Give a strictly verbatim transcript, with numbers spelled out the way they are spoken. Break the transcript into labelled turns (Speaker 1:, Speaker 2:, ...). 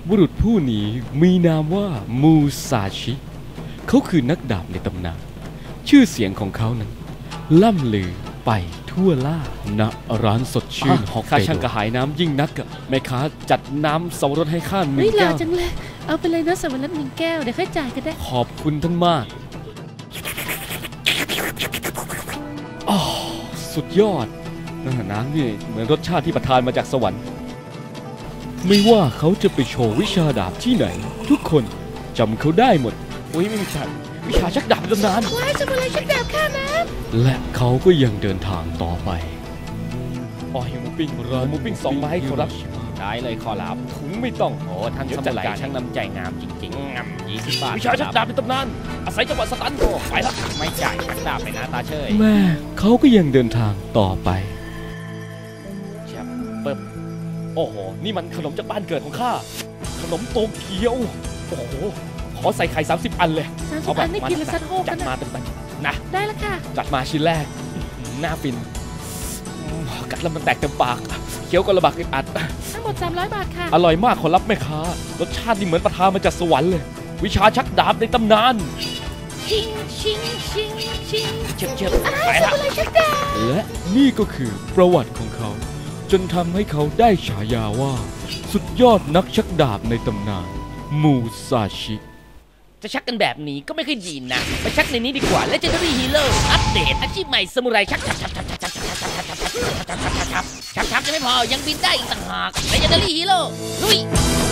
Speaker 1: บุรุษผู้นี้มีนามว่ามูซาชิเขาคือนักดาบในตำนานชื่อเสียงของเขานั้นล่ำลือไปทั่วล่าณร้านสดชื่นฮอกไกโดข้าช่างกระหายน้ำยิ่งนักอะแม่ค้าจัดน้ำสับปะรดให้ข้าหนึ่งแก้ว
Speaker 2: จังเลยเอาไปเลยนะสับปะรดหนึ่งแก้วเดี๋ยวค่อยจ่ายก็ได้
Speaker 1: ขอบคุณท่านมากอ๋อสุดยอดน้ำนี่เหมือนรสชาติที่ประทานมาจากสวรรค์ไม่ว่าเขาจะไปโชว์วิชาดาบที่ไหนทุกคนจำเขาได้หมดอุ้ยไม่มีฉันวิชาชักดาบตำนาน
Speaker 2: ว้ายสมุไรชักดาบข้านะ
Speaker 1: และเขาก็ยังเดินทางต่อไปอ๋อหิวหมูปิ้งร้านหมูปิ้งสองไม้ขอรับ
Speaker 3: ได้เลยขอรับ
Speaker 1: ถุงไม่ต้อง
Speaker 3: โอ้ท่านสมุไรช่างน้ำใจงามจริงๆงามยี่สิบบาท
Speaker 1: วิชาชักดาบในตำนานอาศัยจังหวะสตันโไปแล้ว
Speaker 3: ไม่จ่ายชักดาบไปนะตาเชย
Speaker 1: แม่เขาก็ยังเดินทางต่อไป
Speaker 3: เช็บเปิบ
Speaker 1: โอ้โหนี่มันขนมจากบ้านเกิดของข้าขนมโตเกียวโอ้โหขอใส่ไข่สามสิบอันเลย
Speaker 2: สามสิบอันได้กินแล้วซัดโฮก
Speaker 1: จัดมาเต็มๆนะ
Speaker 2: ได้แล้วค่ะ
Speaker 1: จัดมาชิ้นแรกหน้าฟินกัดแล้วมันแตกเต็มปากเคี้ยวก็ระบากอึดอัด
Speaker 2: ทั้งหมดสามร้อยบาทค่ะ
Speaker 1: อร่อยมากขอรับแม่ค้ารสชาตินี่เหมือนประทานมาจากสวรรค์เลยวิชาชักดาบในตำนาน
Speaker 2: ชิงชิงชิงชิง
Speaker 3: เจ็บเจ็บ
Speaker 2: ไปละ
Speaker 1: และนี่ก็คือประวัติของเขาจนทำให้เขาได้ฉายาว่าสุดยอดนักชักดาบในตำนานมูซาชิ
Speaker 3: จะชักกันแบบนี้ก็ไม่ค่อยดีนะไปชักในนี้ดีกว่า Legendary Hero อัปเดตอาชีพใหม่สมุไรชักชักชักชักชักชักชักชักชักชักชักชักชักชักชักชักชักชักจะไม่พอยังบินได้อีกต่างหาก Legendary Hero ลุย